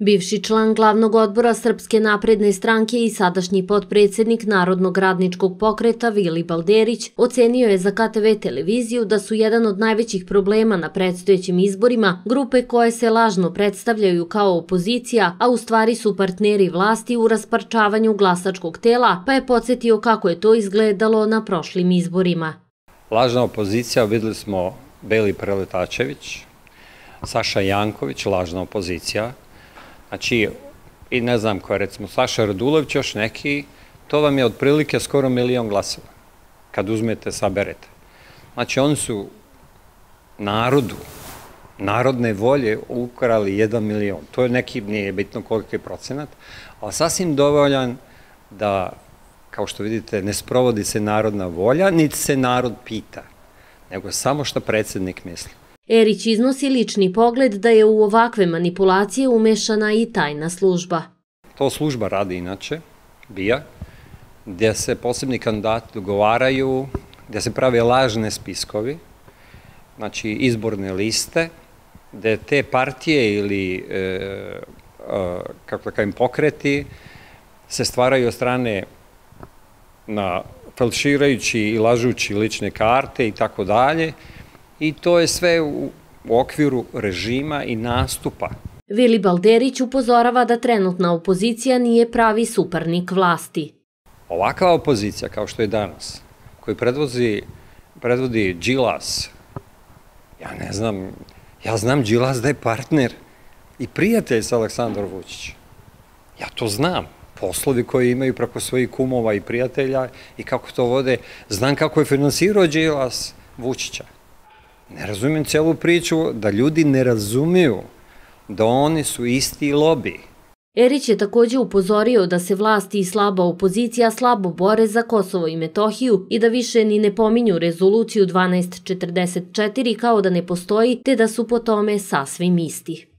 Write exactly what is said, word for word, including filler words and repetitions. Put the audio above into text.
Bivši član glavnog odbora Srpske napredne stranke i sadašnji potpredsjednik Narodnog radničkog pokreta Vili Balderić ocenio je za K T V televiziju da su jedan od najvećih problema na predstojećim izborima grupe koje se lažno predstavljaju kao opozicija, a u stvari su partneri vlasti u rasparčavanju glasačkog tela, pa je podsjetio kako je to izgledalo na prošlim izborima. Lažna opozicija, videli smo Beli Preletačević, Saša Janković, lažna opozicija. Znači, i ne znam ko je, recimo, Saša Radulović, još neki, to vam je otprilike skoro milion glasova, kad uzmete, saberete. Znači, oni su narodu, narodne volje ukrali jedan milion. To je neki, nije bitno koliki je procenat, ali sasvim dovoljan da, kao što vidite, ne sprovodi se narodna volja, niti se narod pita, nego samo što predsjednik misli. Erić iznosi lični pogled da je u ovakve manipulacije umešana i tajna služba. To služba radi inače, B I A, gdje se posebni kandidati dogovaraju, gdje se prave lažne spiskovi, znači izborne liste, gdje te partije ili, kako da kažem, pokreti se stvaraju od strane na falširajući i lažući lične karte i tako dalje. I to je sve u okviru režima i nastupa. Vili Balderić upozorava da trenutna opozicija nije pravi suparnik vlasti. Ovakva opozicija, kao što je danas, koju predvodi Đilas, ja ne znam, ja znam Đilas da je partner i prijatelj sa Aleksandrom Vučićem. Ja to znam. Poslovi koji imaju preko svojih kumova i prijatelja i kako to vode, znam kako je finansirao Đilas Vučića. Ne razumijem celu priču da ljudi ne razumiju da oni su isti lobi. Erić je također upozorio da se vlasti i slaba opozicija slabo bore za Kosovo i Metohiju i da više ni ne pominju rezoluciju dvanaest četrdeset četiri kao da ne postoji, te da su po tome sasvim isti.